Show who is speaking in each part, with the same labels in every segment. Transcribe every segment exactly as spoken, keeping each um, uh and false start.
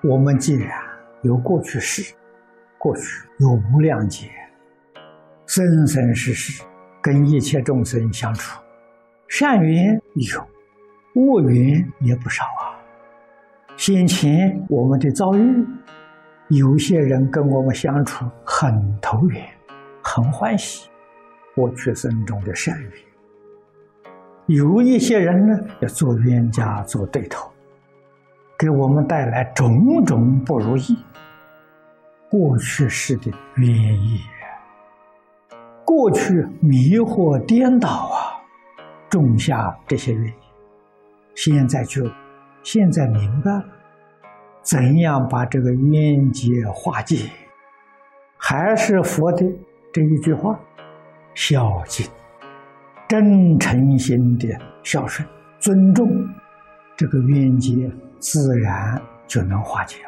Speaker 1: 我们既然有过去世，过去有无量劫，生生世世跟一切众生相处，善缘有，恶缘也不少啊。先前我们的遭遇，有些人跟我们相处很投缘，很欢喜，过去生中的善缘。有一些人呢，要做冤家做对头，给我们带来种种不如意，过去世的冤业，过去迷惑颠倒啊，种下这些冤业。现在就现在明白了，怎样把这个冤结化解，还是佛的这一句话：孝敬，真诚心的孝顺尊重，这个冤结自然就能化解了。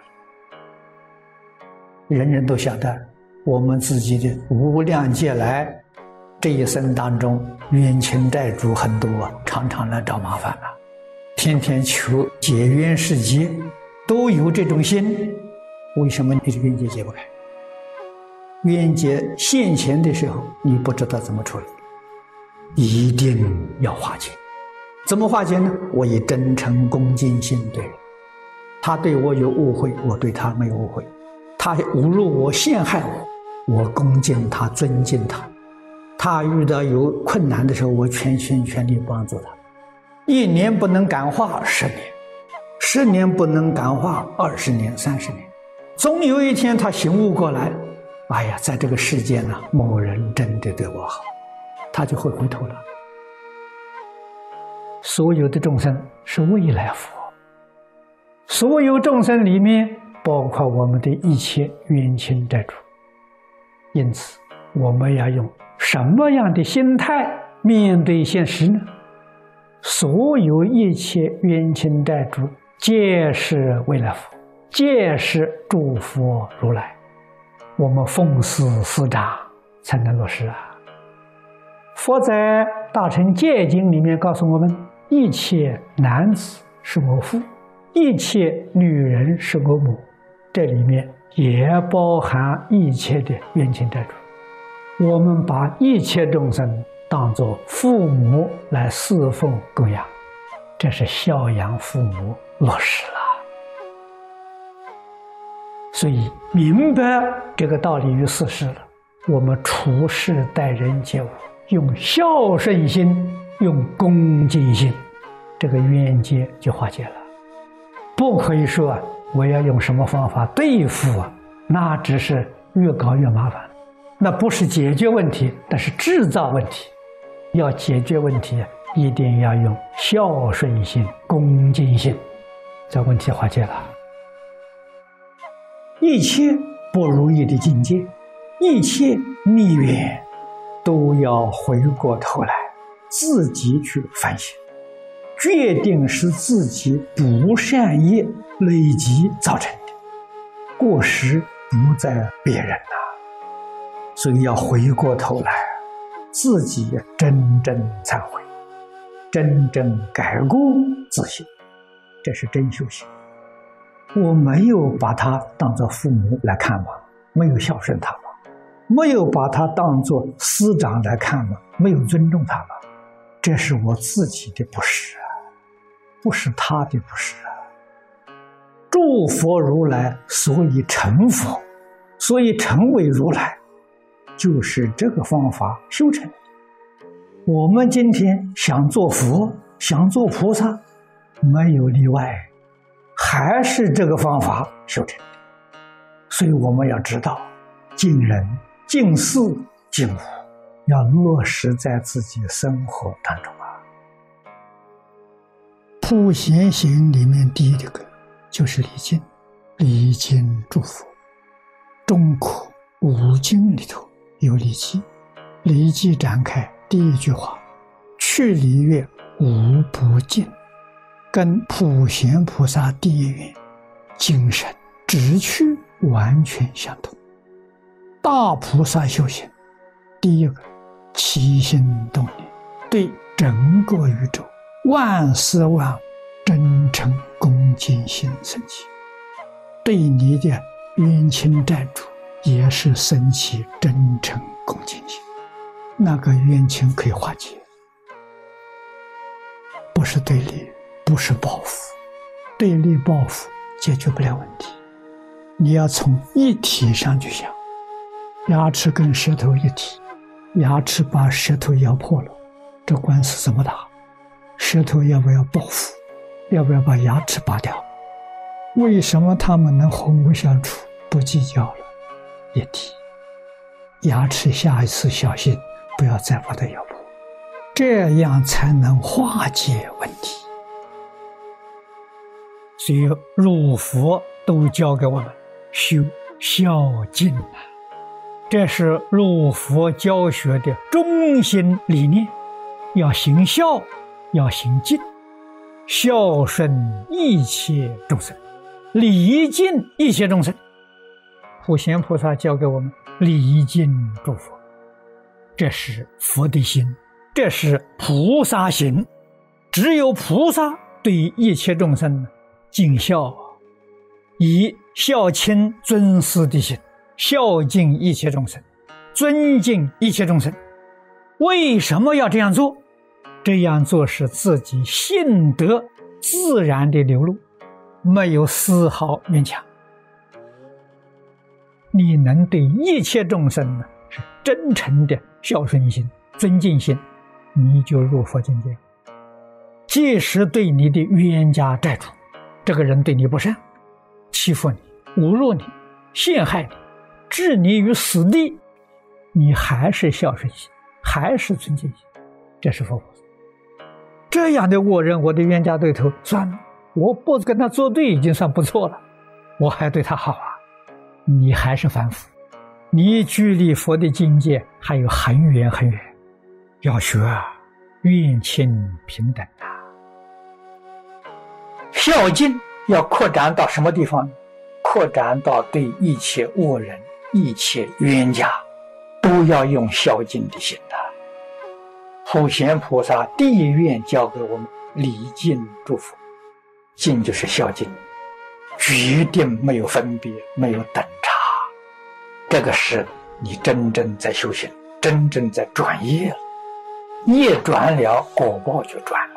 Speaker 1: 人人都晓得，我们自己的无量劫来这一生当中，冤亲债主很多，常常来找麻烦了，天天求解冤释结，都有这种心。为什么你的冤结解不开？冤结现前的时候，你不知道怎么处理，一定要化解。怎么化解呢？我以真诚恭敬心对人，他对我有误会，我对他没有误会；他侮辱我、陷害我，我恭敬他、尊敬他；他遇到有困难的时候，我全心全力帮助他。一年不能感化，十年；十年不能感化，二十年、三十年。总有一天他醒悟过来，哎呀，在这个世界呢，某人真的对我好，他就会回头了。所有的众生是未来佛，所有众生里面包括我们的一切冤亲债主。因此我们要用什么样的心态面对现实呢？所有一切冤亲债主皆是未来佛，皆是诸佛如来，我们奉事师长才能落实啊。佛在大乘戒经里面告诉我们，一切男子是我父，一切女人是我母，这里面也包含一切的冤亲债主。我们把一切众生当作父母来侍奉供养，这是孝养父母落实了。所以明白这个道理与事实了，我们处事待人接物，用孝顺心，用恭敬心，这个冤结就化解了。不可以说我要用什么方法对付啊，那只是越搞越麻烦，那不是解决问题，那是制造问题。要解决问题，一定要用孝顺心、恭敬心，这问题化解了。一切不如意的境界，一切逆缘，都要回过头来自己去反省，决定是自己不善业累积造成的，过失不在别人啊。所以要回过头来自己真正忏悔，真正改过自新，这是真修行。我没有把他当作父母来看吗？没有孝顺他吗？没有把他当作师长来看吗？没有尊重他吗？这是我自己的不是啊，不是他的不是啊。诸佛如来所以成佛，所以成为如来，就是这个方法修成。我们今天想做佛，想做菩萨，没有例外，还是这个方法修成的。所以我们要知道，敬人、敬事、敬物，要落实在自己生活当中啊。普贤行里面第一个就是礼敬，礼敬诸佛。中国五经里头有礼记，礼记展开第一句话：去礼乐，无不敬。跟普贤菩萨第一愿精神直趣完全相同。大菩萨修行，第一个起心动念，对整个宇宙万事万物真诚恭敬心升起， 对你的冤亲债主也是生起真诚恭敬心，那个冤情可以化解，不是对立，不是报复。对立报复解决不了问题，你要从一体上去想。牙齿跟舌头一体，牙齿把舌头咬破了，这官司怎么打？舌头要不要报复？要不要把牙齿拔掉？为什么他们能和睦相处，不计较了？一体，牙齿下一次小心，不要再把它咬破，这样才能化解问题。所以儒佛都教给我们修孝敬啊，这是儒佛教学的中心理念，要行孝，要行敬，孝顺一切众生，礼敬一切众生。普贤菩萨教给我们礼敬诸佛，这是佛的心，这是菩萨行。只有菩萨对一切众生尽孝，以孝亲尊师的心，孝敬一切众生，尊敬一切众生。为什么要这样做？这样做是自己性德自然的流露，没有丝毫勉强。你能对一切众生呢是真诚的孝顺心、尊敬心，你就入佛境界。即使对你的冤家债主，这个人对你不善，欺负你、侮辱你、陷害你，置你于死地，你还是孝顺心，还是尊敬心，这是佛菩萨。这样的恶人，我的冤家对头，算了，我不跟他作对已经算不错了，我还对他好啊，你还是凡夫，你距离佛的境界还有很远很远。要学啊，冤亲平等啊。孝敬要扩展到什么地方？扩展到对一切恶人、一切冤家都要用孝敬的心啊。普贤菩萨第一愿教给我们礼敬诸佛，敬就是孝敬，决定没有分别，没有等差。这个是你真正在修行，真正在转业了，业转了，果报就转了。